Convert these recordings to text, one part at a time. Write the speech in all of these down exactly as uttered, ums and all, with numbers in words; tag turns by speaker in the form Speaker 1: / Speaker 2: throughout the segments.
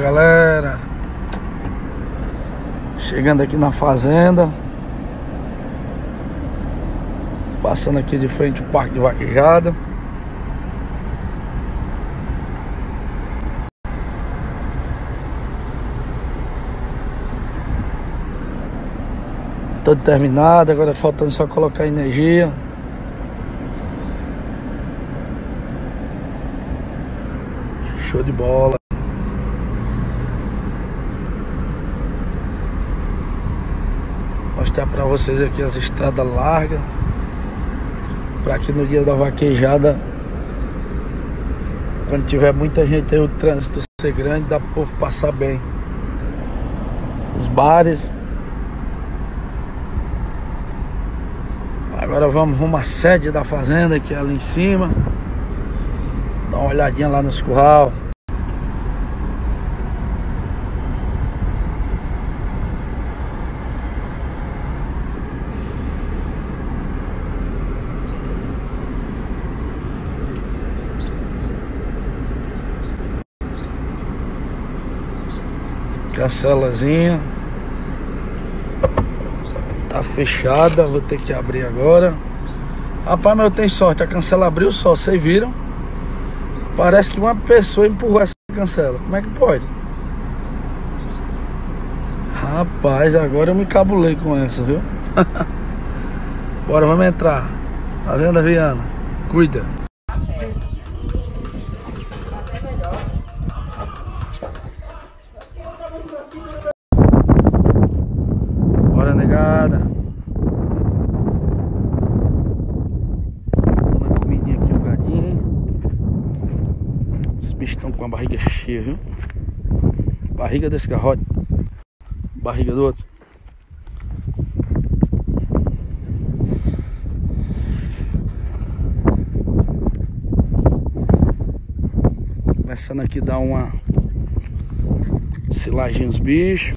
Speaker 1: Galera, chegando aqui na fazenda, passando aqui de frente o parque de vaquejada. Todo terminado, agora faltando só colocar energia. Show de bola. Mostrar pra vocês aqui as estradas largas, para que no dia da vaquejada, quando tiver muita gente aí, o trânsito ser grande, dá pro povo passar bem. Os bares. Agora vamos rumo à sede da fazenda, que é ali em cima. Dá uma olhadinha lá nos curral. Cancelazinha tá fechada, vou ter que abrir agora. Rapaz, mas eu tenho sorte, a cancela abriu só, vocês viram? Parece que uma pessoa empurrou essa cancela. Como é que pode? Rapaz, agora eu me cabulei com essa, viu? Bora, vamos entrar. Fazenda Viana, cuida. Bora, negada. Dando uma comidinha aqui, um gadinho. Os bichos estão com a barriga cheia, viu? Barriga desse garrote, barriga do outro. Começando aqui a dar uma silagem os bichos.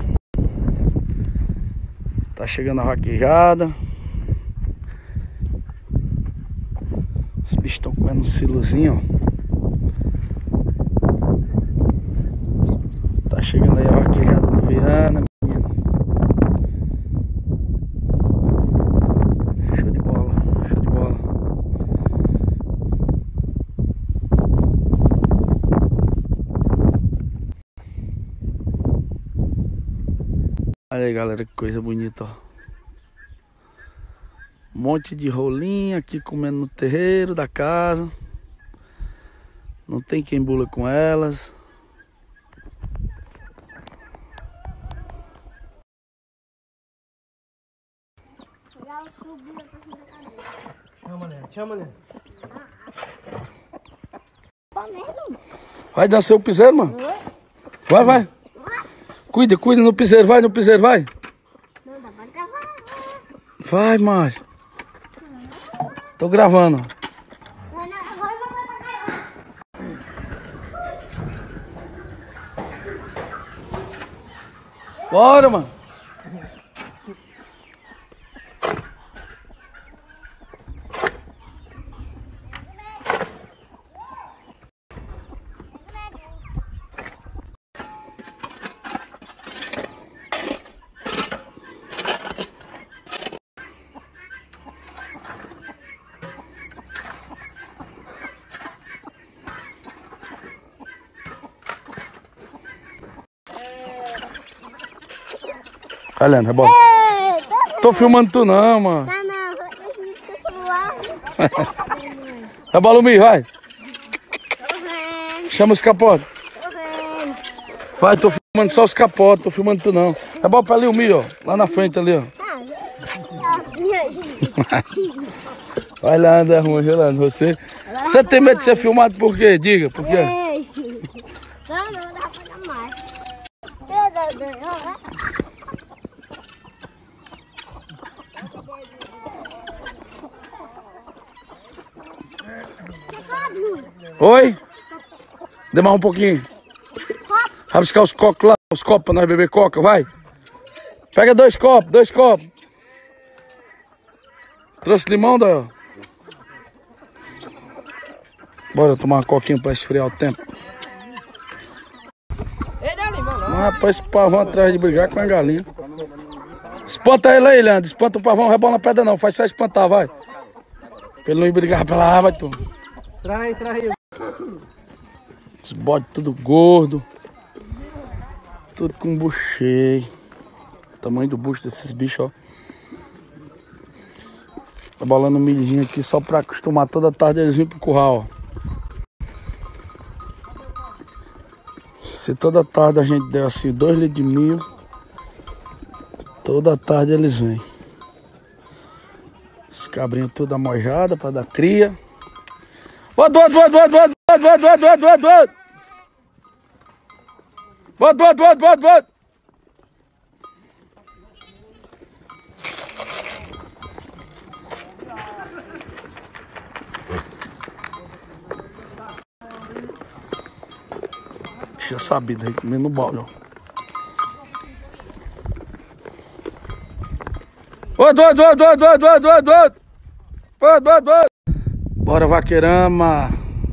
Speaker 1: Tá chegando a vaquejada. Os bichos estão comendo um silozinho, ó. Tá chegando aí a vaquejada do Viana, menino. Show de bola, show de bola. Olha aí, galera, que coisa bonita, ó. Um monte de rolinha aqui comendo no terreiro da casa. Não tem quem bula com elas.
Speaker 2: Chama, né? Chama, né?
Speaker 1: Vai descer o piseiro, mano. Vai, vai. Cuida, cuida no piseiro, vai no piseiro, vai.
Speaker 3: Não dá pra gravar.
Speaker 1: Vai, macho. Tô gravando. Bora, mano. Vai, Leandro, rebola.
Speaker 3: Ei, tô,
Speaker 1: Tô filmando tu não, mano.
Speaker 3: Não, não, vou deixar seu celular.
Speaker 1: Rebola o milho, vai.
Speaker 3: Tô vendo,
Speaker 1: Chama os capotes.
Speaker 3: tô vendo.
Speaker 1: Vai, tô filmando só os capotes, tô filmando tu não. Rebola pra ali o milho, ó. Lá na frente ali, ó.
Speaker 3: Ah, assim, gente.
Speaker 1: Vai, Leandro, é ruim, viu, Leandro? Você, você tem medo de ser filmado por quê? Diga, por quê?
Speaker 3: Ei. Não, não, dá pra dar mais.
Speaker 1: Oi? Demora um pouquinho. Vai buscar os cocos lá, os copos pra nós beber coca, vai. Pega dois copos, dois copos. Trouxe limão, daí, ó. Bora tomar uma coquinha pra esfriar o tempo.
Speaker 2: Ei, dá limão.
Speaker 1: Rapaz, esse pavão atrás de brigar com a galinha. Espanta ele aí, Leandro. Espanta o pavão, rebola na pedra não. Faz só espantar, vai. Pra ele não ir brigar pela água, vai tu.
Speaker 2: Trai, trai.
Speaker 1: Os bodes tudo gordo. Tudo com bucho cheio. Tamanho do bucho desses bichos, ó. Tá bolando um milhinho aqui só pra acostumar toda tarde eles virem pro curral, ó. Se toda tarde a gente der assim dois litros de milho, toda tarde eles vêm. Os cabrinhos tudo amojada pra dar cria. Bota, bota, bota, bota, bota, bota, bota, bota, bota, bota. Bota, bota, bota, bota, bota. Já sabido aí, comendo no balde, ó. Bota, bota, bota, bota, bota, bota, bota. Bota, bota, bota. Bora, vaqueirama.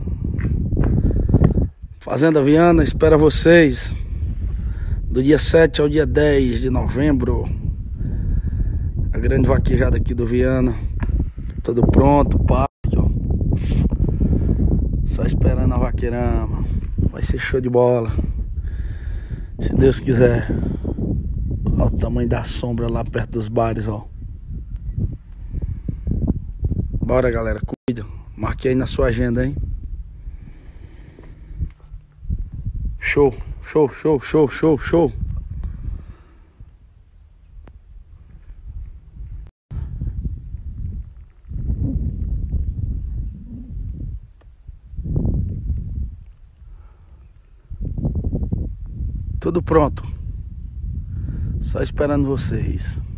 Speaker 1: Fazenda Viana espera vocês do dia sete ao dia dez de novembro. A grande vaquejada aqui do Viana. Tudo pronto, parque, ó. Só esperando a vaqueirama. Vai ser show de bola. Se Deus quiser. Olha o tamanho da sombra lá perto dos bares, ó. Bora, galera, cuida. Marque aí na sua agenda, hein? Show, show, show, show, show, show. Tudo pronto. Só esperando vocês.